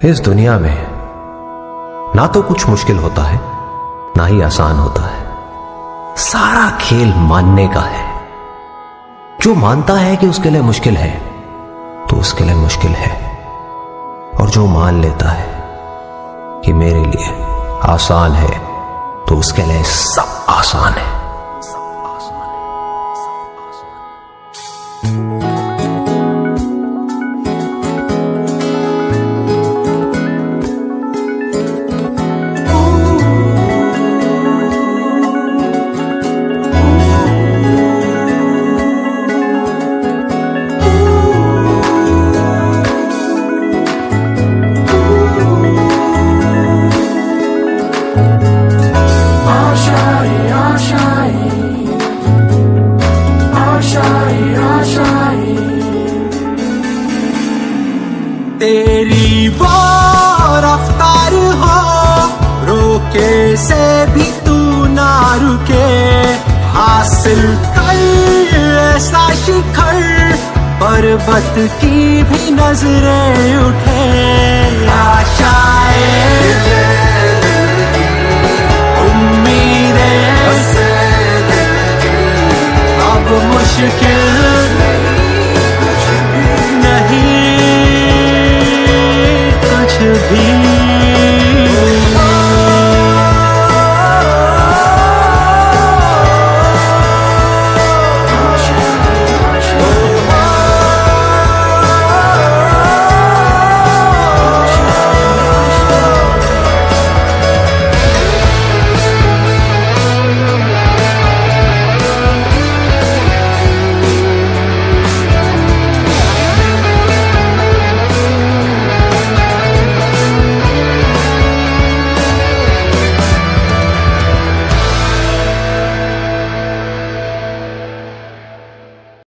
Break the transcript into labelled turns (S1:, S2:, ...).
S1: इस दुनिया में ना तो कुछ मुश्किल होता है ना ही आसान होता है। सारा खेल मानने का है। जो मानता है कि उसके लिए मुश्किल है तो उसके लिए मुश्किल है, और जो मान लेता है कि मेरे लिए आसान है तो उसके लिए सब आसान है।
S2: तेरी वो रफ्तार हो, रोके से भी तू ना रुके। हासिल कर ऐसा शिखर, पर्वत की भी नजरें उठे। आशाएं उम्मीदें अब मुश्किल नहीं कुछ भी।